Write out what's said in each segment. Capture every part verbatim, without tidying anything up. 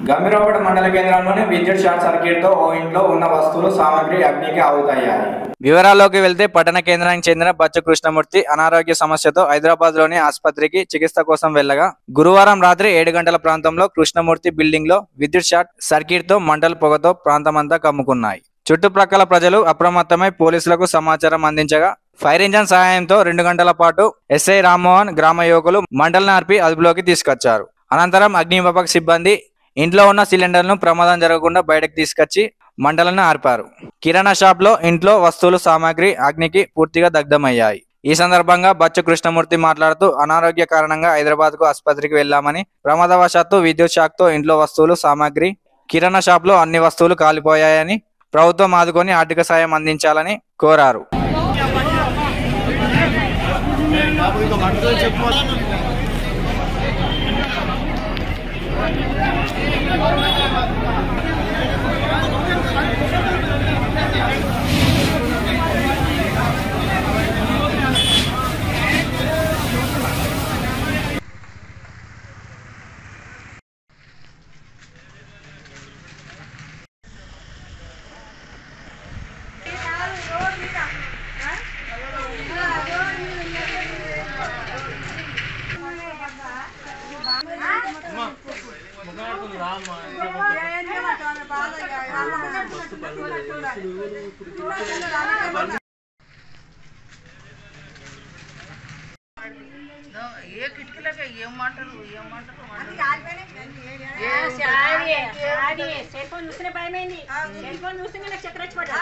గంభీరావుపేట మండల కేంద్రంలోని విద్యుత్ షార్ట్ సర్క్యూట్ తో ఓ ఇంట్లో ఉన్న వస్తువులు సామాగ్రి అగ్నికి ఆవుతయ్యాయి. వివరాల్లోకి వెళ్తే పట్టణ కేంద్రానికి చెందిన బచ్చు కృష్ణమూర్తి అనారోగ్య సమస్యతో హైదరాబాద్ లోని ఆసుపత్రికి చికిత్స కోసం వెళ్లగా గురువారం రాత్రి ఏడు గంటల ప్రాంతంలో కృష్ణమూర్తి బిల్డింగ్ లో విద్యుత్ షార్ట్ సర్క్యూట్ తో మంటలు పొగతో ప్రాంతమంతా కమ్ముకున్నాయి. చుట్టుప్రక్కల ప్రజలు అప్రమత్తమై పోలీసులకు సమాచారం అందించగా ఫైర్ ఇంజన్ సహాయంతో రెండు గంటల పాటు ఎస్ఐ రామ్మోహన్ గ్రామ యువకులు మంటలను ఆర్పి అదుపులోకి తీసుకొచ్చారు. అనంతరం అగ్నిమాపక సిబ్బంది ఇంట్లో ఉన్న సిలిండర్ను ప్రమాదం జరగకుండా బయటకు తీసుకొచ్చి మంటలను ఆర్పారు. కిరాణా షాప్ లో ఇంట్లో వస్తువులు సామాగ్రి అగ్నికి పూర్తిగా దగ్ధమయ్యాయి. ఈ సందర్భంగా బచ్చు కృష్ణమూర్తి మాట్లాడుతూ అనారోగ్య కారణంగా హైదరాబాద్ కు ఆసుపత్రికి వెళ్లామని, ప్రమాదవశాత్తు విద్యుత్ షాక్ తో ఇంట్లో వస్తువులు సామాగ్రి కిరాణా షాప్ లో అన్ని వస్తువులు కాలిపోయాయని, ప్రభుత్వం ఆదుకొని ఆర్థిక సాయం అందించాలని కోరారు. ఏ కిటికీలకే ఏమంటారు ఏమంటారు సెల్ ఫోన్ చూస్తేనే భయమైంది. సెల్ ఫోన్ చూస్తే నాకు చక్కెర వచ్చి పడ్డా.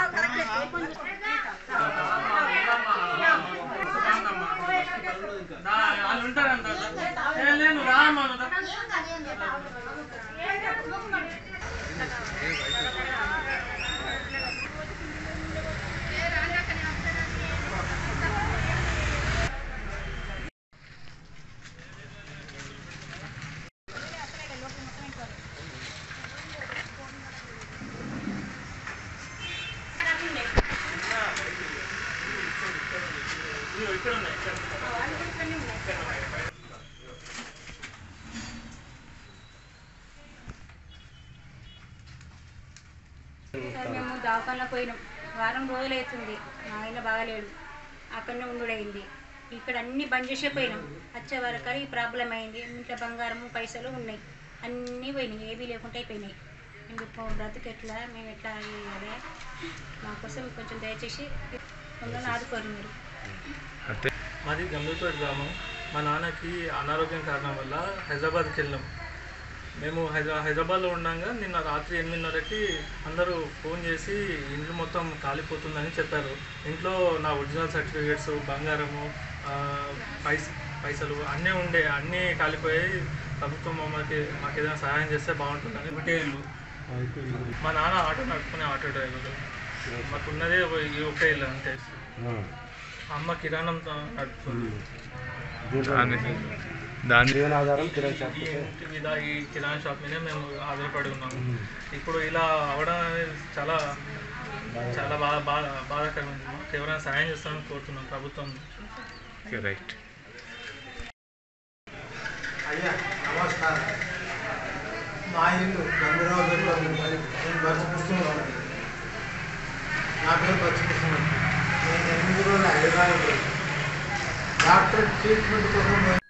మేము దవాఖానకు పోయినాం. వారం రోజులు అవుతుంది. మా ఆయన బాగాలేడు, అక్కడనే ఉండుడైంది. ఇక్కడ అన్నీ బంద్ చేసే పోయినాం. వచ్చే వరకు ఈ ప్రాబ్లం అయింది. ఇంట్లో బంగారము పైసలు ఉన్నాయి, అన్నీ పోయినాయి. ఏమీ లేకుండా అయిపోయినాయి. ఇందుకు బ్రతుకు ఎట్లా, మేము ఎట్లా అదే మా కోసం కొంచెం దయచేసి మమ్మల్ని ఆదుకోరు మీరు. మాది గంభీరపేట గ్రామం. మా నాన్నకి అనారోగ్యం కారణం వల్ల హైదరాబాద్కి వెళ్ళాం. మేము హైదరా హైదరాబాద్లో ఉండగా నిన్న రాత్రి ఎనిమిదిన్నరకి అందరూ ఫోన్ చేసి ఇంట్లో మొత్తం కాలిపోతుందని చెప్పారు. ఇంట్లో నా ఒరిజినల్ సర్టిఫికేట్స్, బంగారము, పైస పైసలు అన్నీ ఉండే, అన్నీ కాలిపోయాయి. ప్రభుత్వం మమ్మల్ని మాకు ఏదైనా సహాయం చేస్తే బాగుంటుందని. ఒకటే ఇల్లు, మా నాన్న ఆటో నడుపుకునే ఆటో డ్రైవరు. మాకున్నదే ఈ ఒకే ఇల్లు అంతే. అమ్మ కిరాణం నడుపుతుంది. దాని ఈ ఇంటి మీద ఈ కిరాణా షాప్ మీదే మేము ఆధారపడి ఉన్నాము. ఇప్పుడు ఇలా అవడం అనేది చాలా చాలా బాగా బాగా బాధాకరమైంది. మాకు ఎవరైనా సాయం చేస్తామని కోరుతున్నాం ప్రభుత్వం. రైట్. అయ్యా నమస్కారం. మా ఇల్లు గంభీరావుపేటలో నేను బచ్చు కృష్ణమూర్తి. నా పేరు బచ్చు కృష్ణమూర్తి. నేను ఎనిమిది రోజులు హైదరాబాద్ డాక్టర్ ట్రీట్మెంట్ కోసం